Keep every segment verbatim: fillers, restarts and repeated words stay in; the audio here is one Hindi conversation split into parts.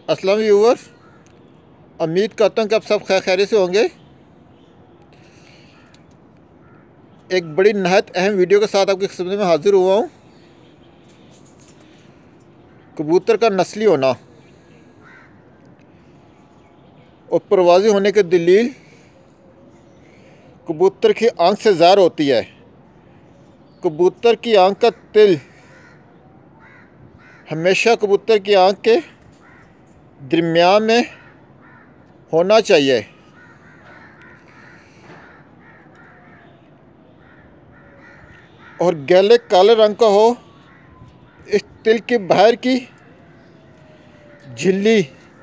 अस्सलाम व्यूअर्स, उम्मीद करता हूँ कि आप सब खैर खैरियत से होंगे। एक बड़ी नहायत अहम वीडियो के साथ आपकी खिदमत में हाजिर हुआ हूँ। कबूतर का नस्ली होना और परवाज़ी होने की दलील कबूतर की आंख से ज़ाहिर होती है। कबूतर की आंख का तिल हमेशा कबूतर की आंख के दरमियान में होना चाहिए। और गहरे काले रंग का हो। इस तिल के बाहर की झिल्ली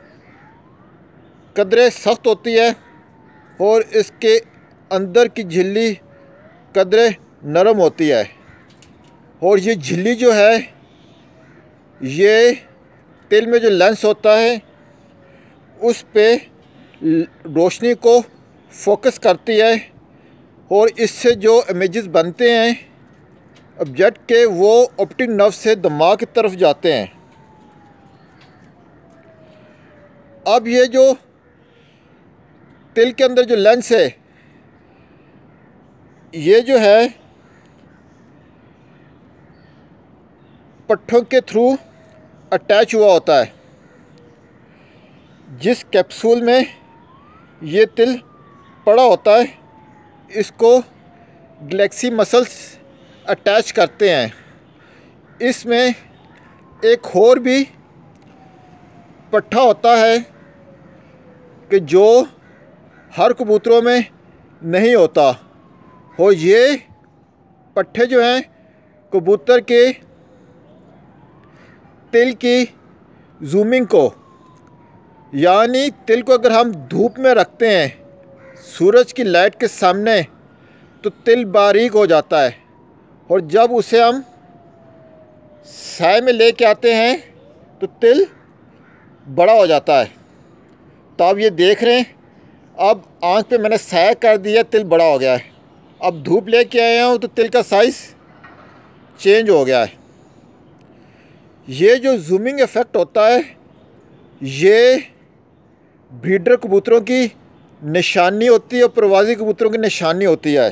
कदरे सख्त होती है और इसके अंदर की झिल्ली कदरे नरम होती है। और ये झिल्ली जो है, ये तिल में जो लेंस होता है उस पे रोशनी को फोकस करती है और इससे जो इमेजेस बनते हैं ऑब्जेक्ट के, वो ऑप्टिक नर्व से दिमाग की तरफ जाते हैं। अब ये जो तिल के अंदर जो लेंस है, ये जो है पट्ठों के थ्रू अटैच हुआ होता है। जिस कैप्सूल में ये तिल पड़ा होता है, इसको गैलेक्सी मसल्स अटैच करते हैं। इसमें एक और भी पट्ठा होता है कि जो हर कबूतरों में नहीं होता। और ये पट्ठे जो हैं कबूतर के तिल की जूमिंग को, यानी तिल को अगर हम धूप में रखते हैं सूरज की लाइट के सामने, तो तिल बारीक हो जाता है। और जब उसे हम साए में लेके आते हैं तो तिल बड़ा हो जाता है। तो आप ये देख रहे हैं, अब आँख पे मैंने साया कर दिया, तिल बड़ा हो गया है। अब धूप लेके आया हूँ तो तिल का साइज़ चेंज हो गया है। ये जो जूमिंग इफ़ेक्ट होता है, ये ब्रीडर कबूतरों की निशानी होती है और प्रवासी कबूतरों की निशानी होती है।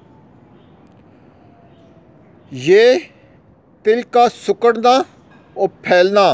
ये तिल का सिकुड़ना और फैलना,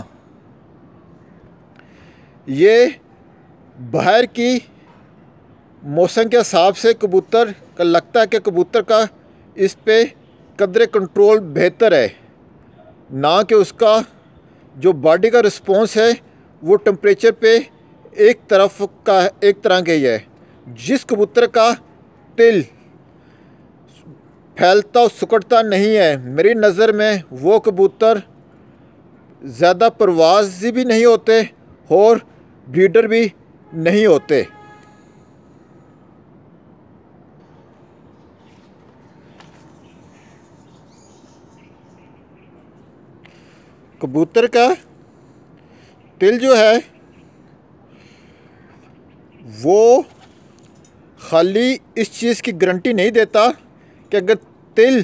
ये बाहर की मौसम के हिसाब से कबूतर का लगता है कि कबूतर का इस पे कदरे कंट्रोल बेहतर है, ना कि उसका जो बॉडी का रिस्पॉन्स है वो टेम्परेचर पे एक तरफ का एक तरह का ही है। जिस कबूतर का तिल फैलता और सिकुड़ता नहीं है, मेरी नज़र में वो कबूतर ज़्यादा परवाज़ी भी नहीं होते और ब्रीडर भी नहीं होते। कबूतर का तिल जो है वो खाली इस चीज़ की गारंटी नहीं देता कि अगर तिल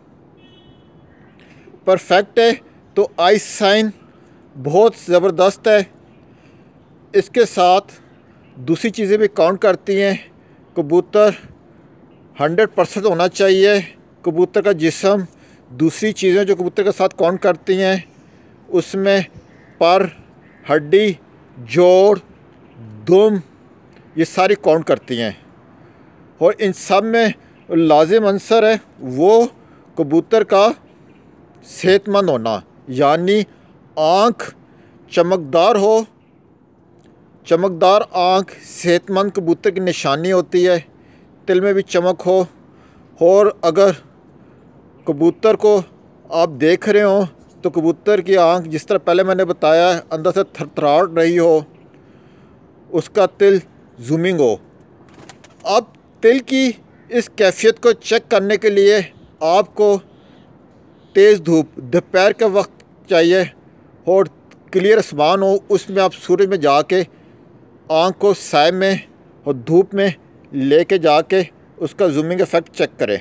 परफेक्ट है तो आई साइन बहुत ज़बरदस्त है। इसके साथ दूसरी चीज़ें भी काउंट करती हैं। कबूतर हंड्रेड परसेंट होना चाहिए। कबूतर का जिस्म, दूसरी चीज़ें जो कबूतर के साथ काउंट करती हैं, उसमें पर, हड्डी, जोड़, दुम, ये सारी काउंट करती हैं। और इन सब में लाजिम अंसर है वो कबूतर का सेहतमंद होना, यानी आँख चमकदार हो। चमकदार आँख सेहतमंद कबूतर की निशानी होती है। तिल में भी चमक हो। और अगर कबूतर को आप देख रहे हो तो कबूतर की आँख, जिस तरह पहले मैंने बताया, अंदर से थरथराहट रही हो, उसका तिल जूमिंग हो। अब तिल की इस कैफियत को चेक करने के लिए आपको तेज़ धूप दोपहर के वक्त चाहिए और क्लियर आसमान हो, उसमें आप सूरज में जाके आँख को साए में और धूप में लेके जाके उसका जूमिंग इफ़ेक्ट चेक करें।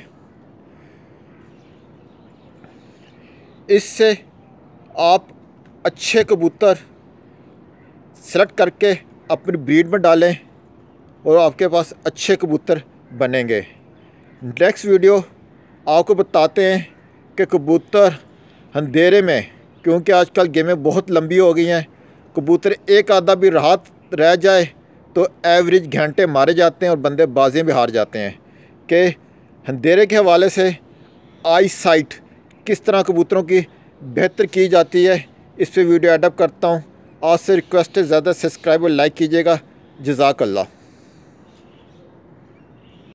इससे आप अच्छे कबूतर सेलेक्ट करके अपनी ब्रीड में डालें और आपके पास अच्छे कबूतर बनेंगे। नेक्स्ट वीडियो आपको बताते हैं कि कबूतर अंधेरे में, क्योंकि आजकल गेमें बहुत लंबी हो गई हैं, कबूतर एक आधा भी रात रह जाए तो एवरेज घंटे मारे जाते हैं और बंदे बाजियाँ भी हार जाते हैं, कि अंधेरे के हवाले से आई साइट किस तरह कबूतरों की बेहतर की जाती है, इस पर वीडियो एडअप करता हूँ। आज से रिक्वेस्ट है ज़्यादा सब्सक्राइब और लाइक कीजिएगा। जज़ाकल्लाह।